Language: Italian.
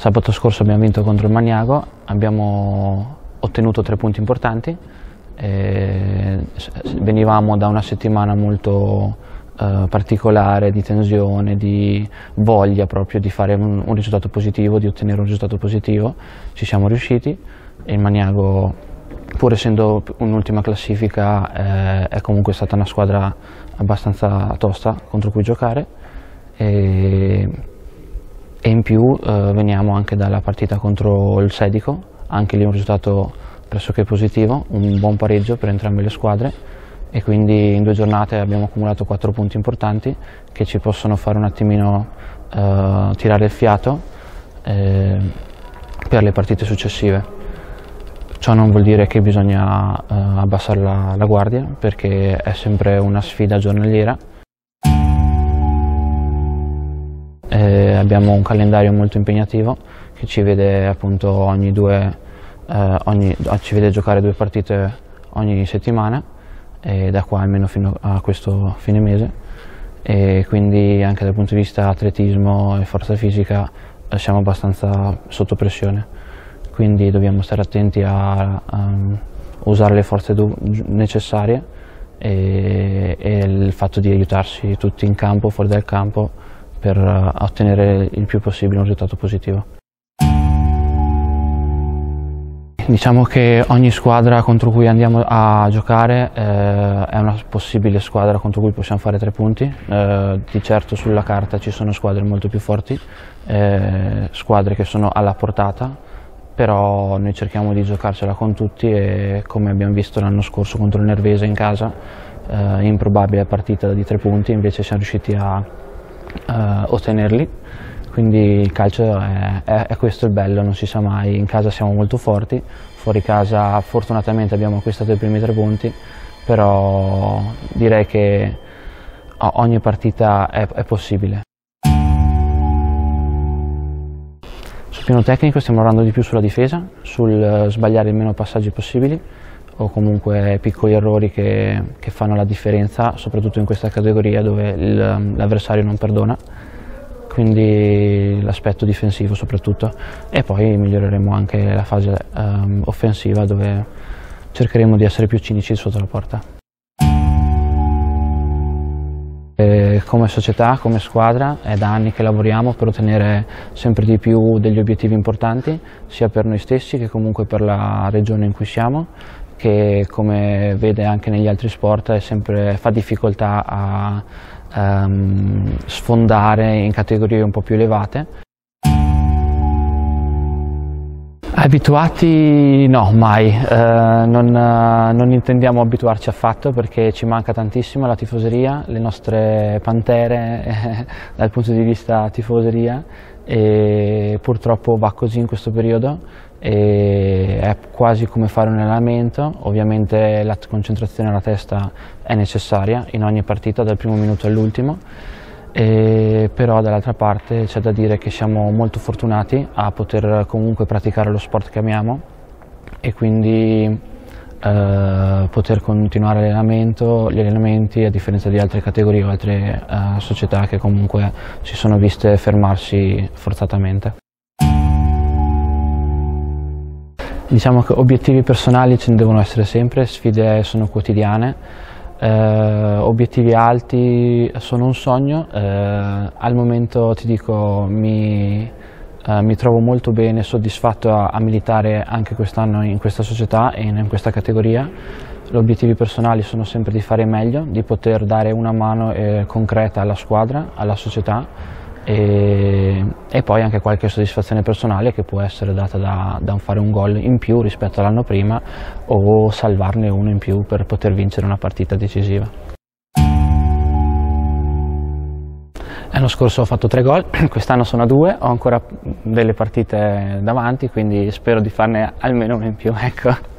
Sabato scorso abbiamo vinto contro il Magnago, abbiamo ottenuto 3 punti importanti, venivamo da una settimana molto particolare, di tensione, di voglia proprio di fare un risultato positivo, di ottenere un risultato positivo. Ci siamo riusciti e il Magnago, pur essendo un'ultima classifica, è comunque stata una squadra abbastanza tosta contro cui giocare. E in più veniamo anche dalla partita contro il Sedico, anche lì un risultato pressoché positivo, un buon pareggio per entrambe le squadre, e quindi in 2 giornate abbiamo accumulato 4 punti importanti che ci possono fare un attimino tirare il fiato per le partite successive. Ciò non vuol dire che bisogna abbassare la guardia, perché è sempre una sfida giornaliera. Abbiamo un calendario molto impegnativo che ci vede appunto ci vede giocare 2 partite ogni settimana, e da qua almeno fino a questo fine mese, e quindi anche dal punto di vista atletismo e forza fisica siamo abbastanza sotto pressione, quindi dobbiamo stare attenti a usare le forze necessarie e il fatto di aiutarsi tutti in campo, fuori dal campo, per ottenere il più possibile un risultato positivo. Diciamo che ogni squadra contro cui andiamo a giocare è una possibile squadra contro cui possiamo fare 3 punti. Di certo sulla carta ci sono squadre molto più forti, squadre che sono alla portata, però noi cerchiamo di giocarcela con tutti, e come abbiamo visto l'anno scorso contro il Nervese in casa, improbabile partita di 3 punti, invece siamo riusciti a ottenerli. Quindi il calcio è questo il bello, non si sa mai. In casa siamo molto forti, fuori casa fortunatamente abbiamo acquistato i primi 3 punti, però direi che ogni partita è possibile. Sul piano tecnico stiamo lavorando di più sulla difesa, sul sbagliare il meno passaggi possibili, o comunque piccoli errori che fanno la differenza, soprattutto in questa categoria dove l'avversario non perdona. Quindi l'aspetto difensivo soprattutto, e poi miglioreremo anche la fase offensiva, dove cercheremo di essere più cinici sotto la porta. Come società, come squadra, è da anni che lavoriamo per ottenere sempre di più degli obiettivi importanti, sia per noi stessi che comunque per la regione in cui siamo, che come vede anche negli altri sport fa difficoltà a sfondare in categorie un po' più elevate. Abituati no, mai, non intendiamo abituarci affatto, perché ci manca tantissimo la tifoseria, le nostre pantere dal punto di vista tifoseria, e purtroppo va così in questo periodo, e è quasi come fare un allenamento. Ovviamente la concentrazione alla testa è necessaria in ogni partita, dal primo minuto all'ultimo, però dall'altra parte c'è da dire che siamo molto fortunati a poter comunque praticare lo sport che amiamo, e quindi poter continuare gli allenamenti, a differenza di altre categorie o altre società che comunque si sono viste fermarsi forzatamente. Diciamo che obiettivi personali ce ne devono essere sempre, sfide sono quotidiane, obiettivi alti sono un sogno. Al momento ti dico mi trovo molto bene, soddisfatto a militare anche quest'anno in questa società e in questa categoria. Gli obiettivi personali sono sempre di fare meglio, di poter dare una mano concreta alla squadra, alla società, e poi anche qualche soddisfazione personale che può essere data da fare un gol in più rispetto all'anno prima, o salvarne uno in più per poter vincere una partita decisiva. L'anno scorso ho fatto 3 gol, quest'anno sono a 2, ho ancora delle partite davanti, quindi spero di farne almeno uno in più, ecco.